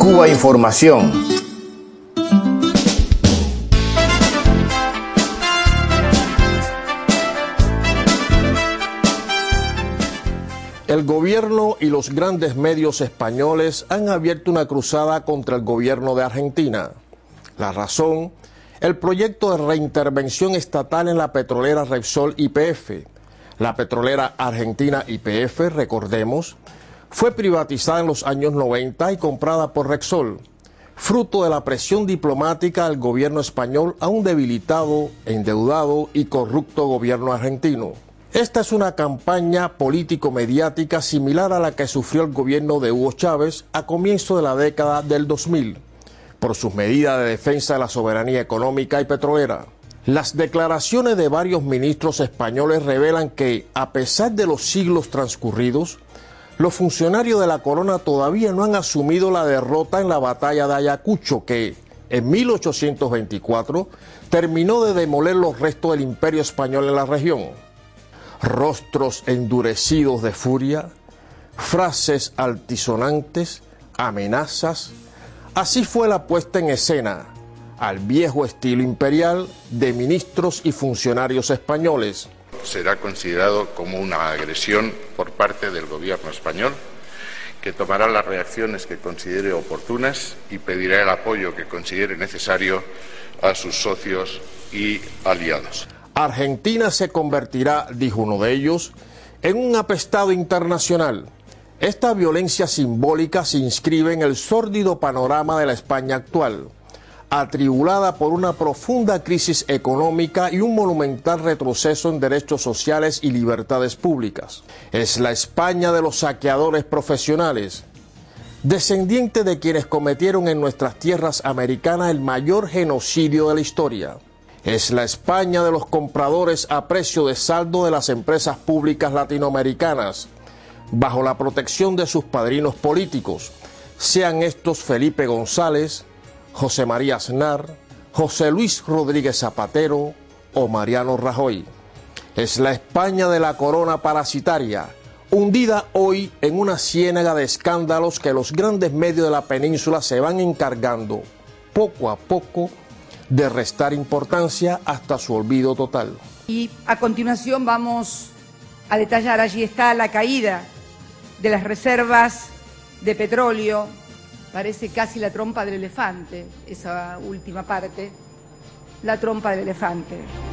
Cuba Información. El gobierno y los grandes medios españoles han abierto una cruzada contra el gobierno de Argentina. La razón, el proyecto de reintervención estatal en la petrolera Repsol YPF. La petrolera argentina YPF, recordemos, fue privatizada en los años 90 y comprada por Repsol, fruto de la presión diplomática del gobierno español a un debilitado, endeudado y corrupto gobierno argentino. Esta es una campaña político-mediática similar a la que sufrió el gobierno de Hugo Chávez a comienzo de la década del 2000, por sus medidas de defensa de la soberanía económica y petrolera. Las declaraciones de varios ministros españoles revelan que, a pesar de los siglos transcurridos, los funcionarios de la corona todavía no han asumido la derrota en la batalla de Ayacucho, que, en 1824, terminó de demoler los restos del imperio español en la región. Rostros endurecidos de furia, frases altisonantes, amenazas. Así fue la puesta en escena, al viejo estilo imperial, de ministros y funcionarios españoles. Será considerado como una agresión por parte del gobierno español, que tomará las reacciones que considere oportunas y pedirá el apoyo que considere necesario a sus socios y aliados. Argentina se convertirá, dijo uno de ellos, en un apestado internacional. Esta violencia simbólica se inscribe en el sórdido panorama de la España actual, atribulada por una profunda crisis económica y un monumental retroceso en derechos sociales y libertades públicas. Es la España de los saqueadores profesionales, descendiente de quienes cometieron en nuestras tierras americanas el mayor genocidio de la historia. Es la España de los compradores a precio de saldo de las empresas públicas latinoamericanas, bajo la protección de sus padrinos políticos, sean estos Felipe González, José María Aznar, José Luis Rodríguez Zapatero o Mariano Rajoy. Es la España de la corona parasitaria, hundida hoy en una ciénaga de escándalos que los grandes medios de la península se van encargando, poco a poco, de restar importancia hasta su olvido total. Y a continuación vamos a detallar, allí está la caída de las reservas de petróleo. Parece casi la trompa del elefante, esa última parte, la trompa del elefante.